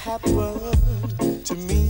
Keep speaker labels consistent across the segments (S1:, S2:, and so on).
S1: happened to me.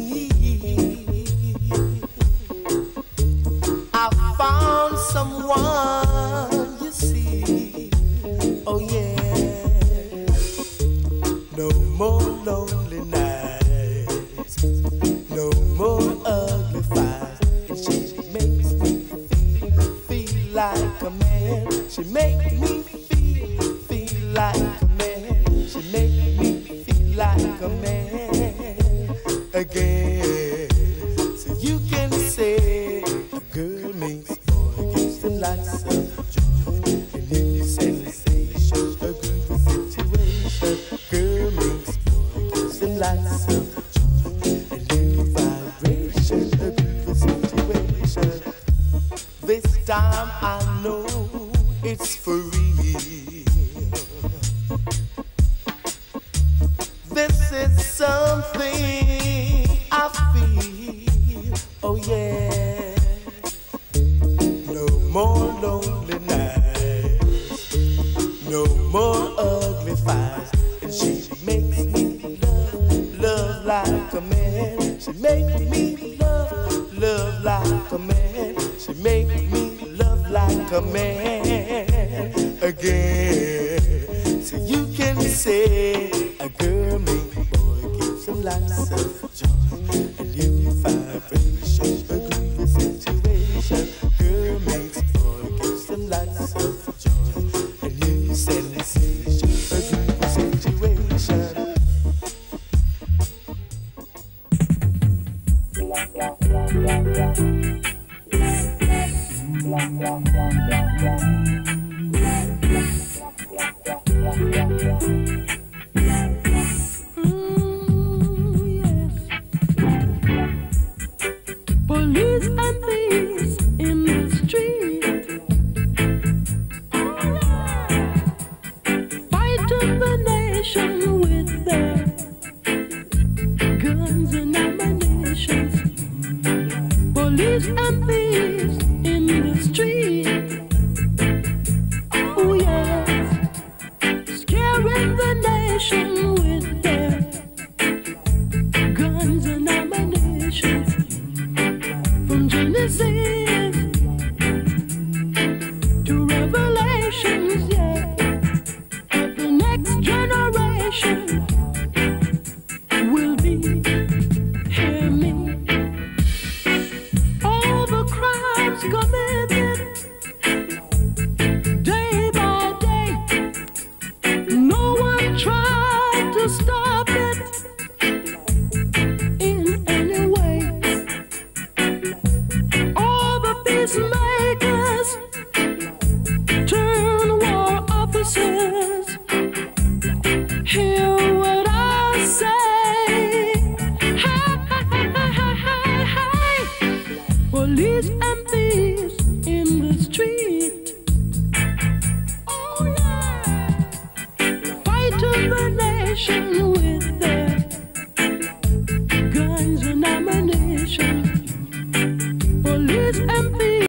S1: I found someone, you see. Oh yeah. No more lonely nights, no more ugly fights. And she makes me feel like a man. She makes me feel like a man. She makes me feel like a man again. So you can say a girl makes boy gives them lots of joy. And new sensation, a good situation. Girl makes boy gives them lots of joy. A new vibration, a good situation. This time I know it's for real. This is something I feel. Oh yeah. No more lonely nights, no more ugly fights. And she makes me love like a man. She makes me love like a man. She makes me love like a man again. So you can say a girl make boy gives him lots of joy. A new vibration, a groovy situation. Girl makes boy gives him lots of joy. A new sensation, a groovy situation.
S2: Police and thieves in the street, fighting the nation